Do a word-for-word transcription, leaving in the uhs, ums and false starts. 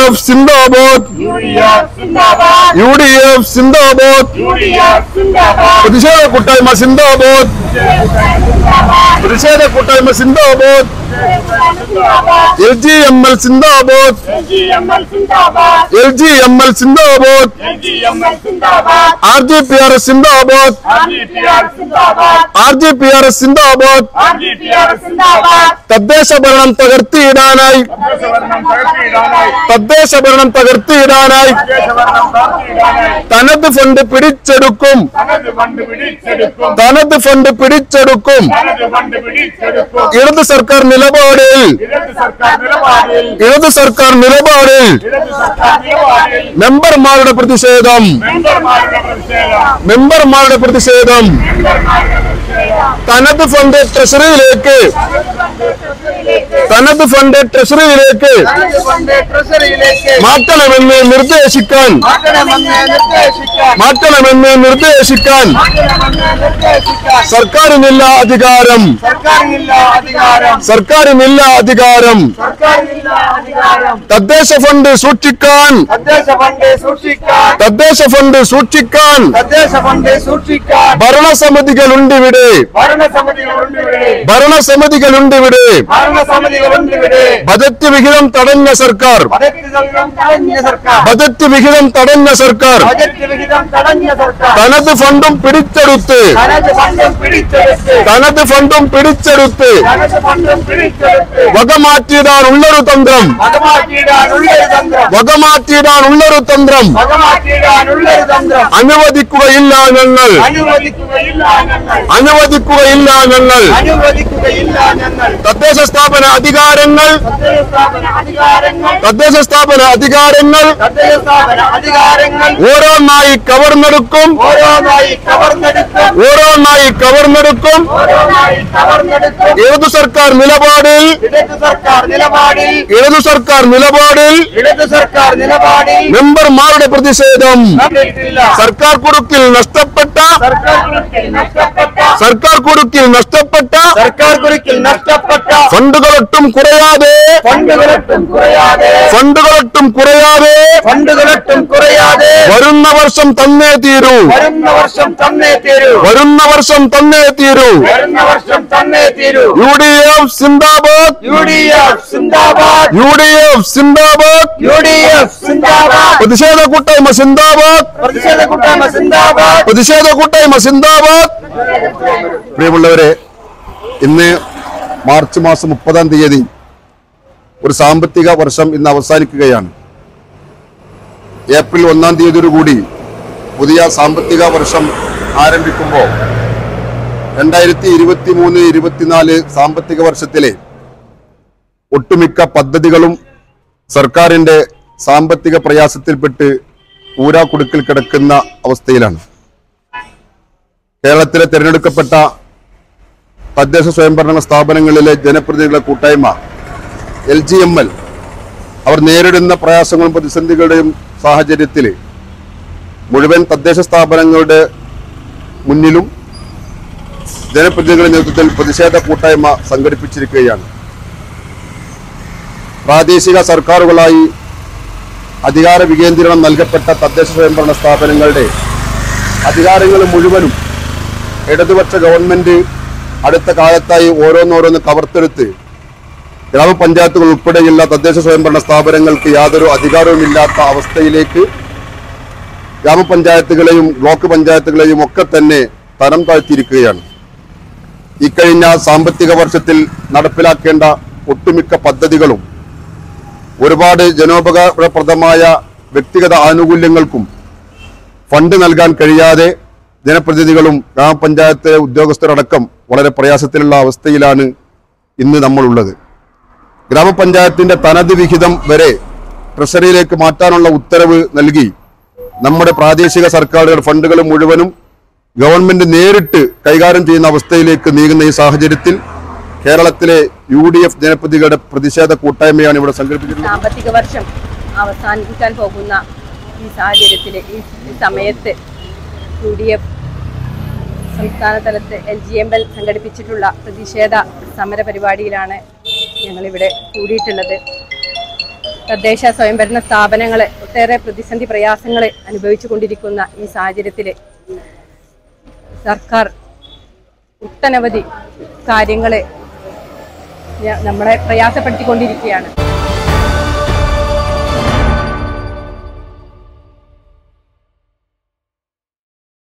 F സിന്ദാബാദ് U D F സിന്ദാബാദ് പ്രതിഷേധ കൂട്ടായ്മ സിന്ദാബാദ് പ്രതിഷേധ കൂട്ടായ്മ സിന്ദാബാദ് എൽ ജി എം എൽ സിന്ദാബാദ് എൽ ജി എം എൽ സിന്ദാബാദ് R G P R S സിന്ദാബാദ് R G P R S സിന്ദാബാദ് തദ്ദേശ ഭരണം തകർത്തിയിടാനായി തദ്ദേശ ഭരണം തകർത്തിയിടാനായി തനത് ഫണ്ട് പിടിച്ചെടുക്കും തനത് ഫണ്ട് പിടിച്ചെടുക്കും ഇടത് സർക്കാർ നിലപാടിൽ ഇടത് സർക്കാർ നിലപാടിൽ മെമ്പർമാരുടെ പ്രതിഷേധം മെമ്പർമാരുടെ പ്രതിഷേധം തനത് ഫണ്ട് ട്രഷറിയിലേക്ക് തനത് ഫണ്ട് ട്രഷറിയിലേക്ക് മാറ്റണമെന്ന് നിർദ്ദേശിക്കാൻ മാറ്റണമെന്ന് നിർദ്ദേശിക്കാൻ സർക്കാരിനില്ല അധികാരം സർക്കാരിനില്ല അധികാരം തദ്ദേശ ഫണ്ട് സൂക്ഷിക്കാൻ തദ്ദേശ ഫണ്ട് സൂക്ഷിക്കാൻ ഭരണസമിതികളുണ്ട് ഇവിടെ ഭരണസമിതികളുണ്ട് ഇവിടെ ബജറ്റ് വിഹിതം തടഞ്ഞ സർക്കാർ ബജറ്റ് വിഹിതം തടഞ്ഞ സർക്കാർ തനത് ഫണ്ടും പിടിച്ചെടുത്ത് തനത് ഫണ്ടും പിടിച്ചെടുത്ത് വകമാറ്റിയിടാനുള്ളൊരു തന്ത്രം വകമാറ്റിയിടാനുള്ളൊരു തന്ത്രം അനുവദിക്കുകയില്ല ഞങ്ങൾ അനുവദിക്കുകയില്ല ഞങ്ങൾ തദ്ദേശ സ്ഥാപന അധികാരങ്ങൾ തദ്ദേശ സ്ഥാപന അധികാരങ്ങൾ ഓരോന്നായി കവർന്നെടുക്കും ഓരോന്നായി കവർന്നെടുക്കും ഇടതു സർക്കാർ നിലപാടിൽ ഇടതു സർക്കാർ നിലപാടിൽ മെമ്പർമാരുടെ പ്രതിഷേധം സർക്കാർ കുടുക്കിൽ നഷ്ടപ്പെട്ട സർക്കാർ കുടുക്കിൽ നഷ്ടപ്പെട്ട സർക്കാർ കുടുക്കിൽ നഷ്ടപ്പെട്ട ഫണ്ടുകളൊട്ടും കുറയാതെ ഫണ്ടുകളൊട്ടും കുറയാതെ ഫണ്ടുകളൊട്ടും കുറയാതെ ഫണ്ടുകളൊട്ടും കുറയാതെ വരുന്ന വർഷം തന്നെ തീരൂ വരുന്ന വർഷം തന്നെ തീരൂ വരുന്ന വർഷം തന്നെ തീരൂ വരുന്ന വർഷം തന്നെ തീരൂ യു ഡി എഫ് സിന്ദാബാദ് യു ഡി എഫ് സിന്ദാബാദ് യു ഡി എഫ് സിന്ദാബാദ് യു ഡി എഫ് സിന്ദാബാദ് പ്രതിഷേധ കൂട്ടായ്മ സിന്ദാബാദ് പ്രതിഷേധ കൂട്ടായ്മ സിന്ദാബാദ് പ്രതിഷേധ കൂട്ടായ്മ സിന്ദാബാദ്. പ്രിയമുള്ളവരെ, ഇന്ന് മാർച്ച് മാസം മുപ്പതാം തീയതി ഒരു സാമ്പത്തിക വർഷം ഇന്ന് അവസാനിക്കുകയാണ്. ഏപ്രിൽ ഒന്നാം തീയതിയോടുകൂടി പുതിയ സാമ്പത്തിക വർഷം ആരംഭിക്കുമ്പോൾ രണ്ടായിരത്തി ഇരുപത്തി മൂന്ന് ഇരുപത്തിനാല് സാമ്പത്തിക വർഷത്തിലെ ഒട്ടുമിക്ക പദ്ധതികളും സർക്കാരിന്റെ സാമ്പത്തിക പ്രയാസത്തിൽപ്പെട്ട് ഊരാക്കുടുക്കിൽ കിടക്കുന്ന അവസ്ഥയിലാണ്. കേരളത്തിലെ തിരഞ്ഞെടുക്കപ്പെട്ട തദ്ദേശ സ്വയംഭരണ സ്ഥാപനങ്ങളിലെ ജനപ്രതിനിധികളുടെ കൂട്ടായ്മ എൽ ജി എം എൽ അവർ നേരിടുന്ന പ്രയാസങ്ങളും പ്രതിസന്ധികളുടെയും സാഹചര്യത്തിൽ മുഴുവൻ തദ്ദേശ സ്ഥാപനങ്ങളുടെ മുന്നിലും ജനപ്രതിനിധികളുടെ നേതൃത്വത്തിൽ പ്രതിഷേധ കൂട്ടായ്മ സംഘടിപ്പിച്ചിരിക്കുകയാണ്. പ്രാദേശിക സർക്കാരുകളായി അധികാര വികേന്ദ്രീകരണം നൽകപ്പെട്ട തദ്ദേശ സ്വയംഭരണ സ്ഥാപനങ്ങളുടെ അധികാരങ്ങൾ മുഴുവനും ഇടതുപക്ഷ ഗവൺമെന്റ് അടുത്ത കാലത്തായി ഓരോന്നോരോന്ന് കവർന്നെടുത്ത് ഗ്രാമപഞ്ചായത്തുകൾ ഉൾപ്പെടെയുള്ള തദ്ദേശ സ്വയംഭരണ സ്ഥാപനങ്ങൾക്ക് യാതൊരു അധികാരവുമില്ലാത്ത അവസ്ഥയിലേക്ക് ഗ്രാമപഞ്ചായത്തുകളെയും ബ്ലോക്ക് പഞ്ചായത്തുകളെയും ഒക്കെ തന്നെ തരം താഴ്ത്തിയിരിക്കുകയാണ്. ഇക്കഴിഞ്ഞ സാമ്പത്തിക വർഷത്തിൽ നടപ്പിലാക്കേണ്ട ഒട്ടുമിക്ക പദ്ധതികളും ഒരുപാട് ജനോപകാരപ്രദമായ വ്യക്തിഗത ആനുകൂല്യങ്ങൾക്കും ഫണ്ട് നൽകാൻ കഴിയാതെ ജനപ്രതിനിധികളും ഗ്രാമപഞ്ചായത്ത് ഉദ്യോഗസ്ഥരടക്കം വളരെ പ്രയാസത്തിലുള്ള അവസ്ഥയിലാണ് ഇന്ന് നമ്മളുള്ളത്. ഗ്രാമപഞ്ചായത്തിന്റെ തനത് വിഹിതം വരെ ട്രഷറിയിലേക്ക് മാറ്റാനുള്ള ഉത്തരവ് നൽകി നമ്മുടെ പ്രാദേശിക സർക്കാരുകളുടെ ഫണ്ടുകൾ മുഴുവനും ഗവൺമെന്റ് നേരിട്ട് കൈകാര്യം ചെയ്യുന്ന അവസ്ഥയിലേക്ക് നീങ്ങുന്ന ഈ സാഹചര്യത്തിൽ കേരളത്തിലെ യു ഡി എഫ് ജനപ്രതിനിധികളുടെ പ്രതിഷേധ കൂട്ടായ്മയാണ് ഇവിടെ സംഘടിപ്പിച്ചിട്ടുള്ളത്. സാമ്പത്തിക വർഷം അവസാനിക്കാൻ പോകുന്ന ഈ സാഹചര്യത്തിൽ ഈ സമയത്ത് യു ഡി എഫ് സംസ്ഥാന തലത്ത് എൽ ജി എം എൽ സംഘടിപ്പിച്ചിട്ടുള്ള പ്രതിഷേധ സമര പരിപാടിയിലാണ് ഞങ്ങളിവിടെ കൂടിയിട്ടുള്ളത്. തദ്ദേശ സ്വയംഭരണ സ്ഥാപനങ്ങളെ ഒട്ടേറെ പ്രതിസന്ധി പ്രയാസങ്ങൾ അനുഭവിച്ചു കൊണ്ടിരിക്കുന്ന ഈ സാഹചര്യത്തിൽ സർക്കാർ ഒട്ടനവധി കാര്യങ്ങളെ നമ്മളെ പ്രയാസപ്പെടുത്തിക്കൊണ്ടിരിക്കുകയാണ്.